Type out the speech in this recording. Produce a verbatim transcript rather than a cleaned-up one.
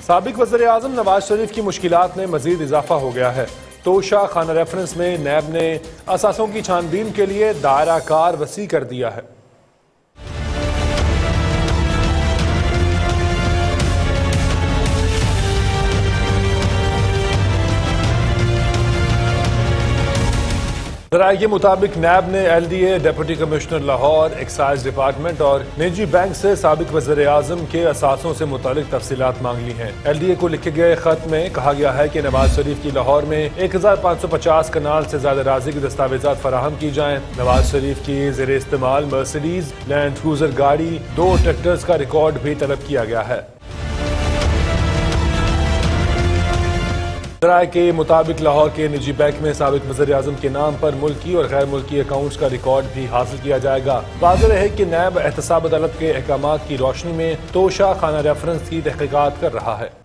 साबिक वज़ीर आज़म नवाज शरीफ की मुश्किलात में मजीद इजाफा हो गया है। तोशा खाना रेफरेंस में नैब ने असासों की छानबीन के लिए दायरा कार वसी कर दिया है। जराये के मुताबिक नैब ने L D A, deputy commissioner Lahore, excise department और निजी बैंक से साबिक वज़ीर आज़म के असासों से मुतालिक तफसीलात मांग ली हैं। एल डी ए को लिखे गए खत में कहा गया है कि नवाज शरीफ की लाहौर में एक हजार पाँच सौ पचास कनाल से ज्यादा राजी की दस्तावेजात फराहम की जाएं। नवाज शरीफ की ज़ेरे इस्तेमाल मर्सिडीज लैंड क्रूजर गाड़ी, दो ट्रैक्टर्स का रिकॉर्ड भी तलब किया गया है। जराये के मुताबिक लाहौर के निजी बैंक में साबिक वज़ीर आज़म के नाम पर मुल्की और गैर मुल्की अकाउंट्स का रिकॉर्ड भी हासिल किया जाएगा। वाज़ेह है कि नैब एहतसाब अदालत के अहकामात की रोशनी में तोशा खाना रेफरेंस की तहकीकात कर रहा है।